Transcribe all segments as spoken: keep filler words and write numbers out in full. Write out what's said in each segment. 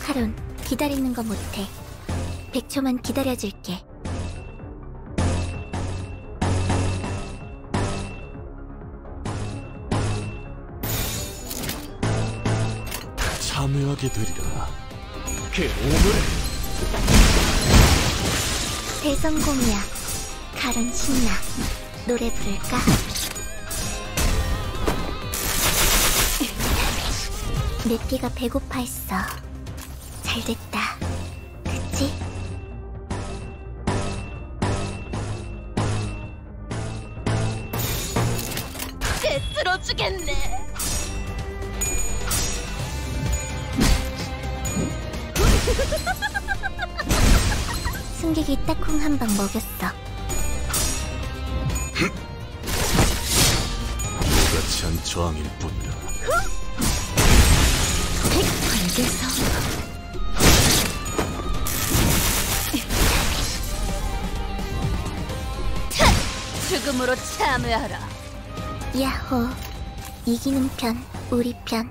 카론, 기다리는 거 못해. 백 초만 기다려줄게. 참여하게 되리라. 그 오물에 대성공이야. 카론 신나. 노래 부를까? 내 피가 배고파했어. 잘됐다. 그치? 쓰러지겠네. 승객이 딱콩 한 방 먹였어. 그렇지 않은 저항일 뿐이다. 관계서 죽음으로 참여하라. 야호. 이기는 편, 우리 편.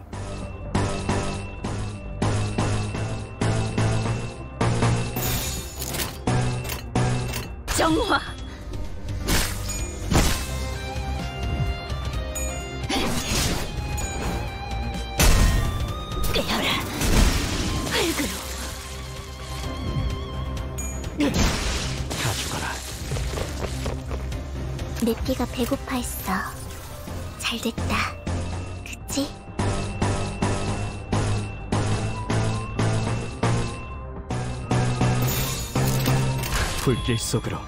정화. 깨어라. 흙으로. 가져가라. 내 피가 배고파했어. 잘됐다. 그치? 불길 속으로.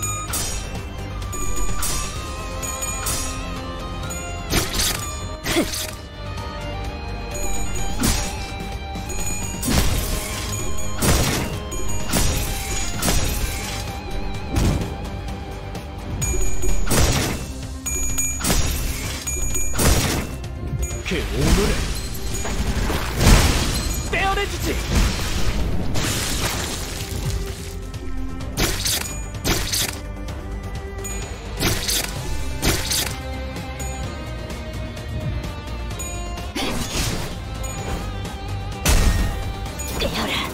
그 오물을 떼어내주지. 깨어라.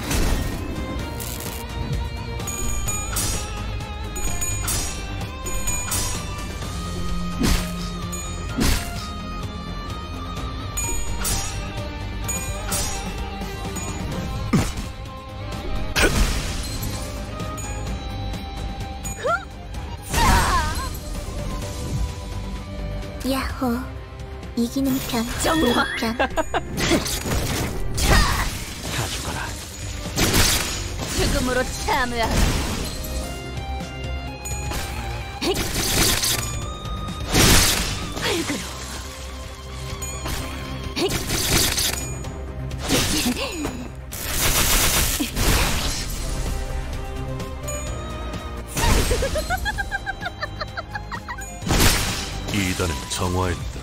야호. 이기는 편, 정화. 우리 편. 가져가라. 죽음으로 참여하라. 흙으로. 이단은 정화했다.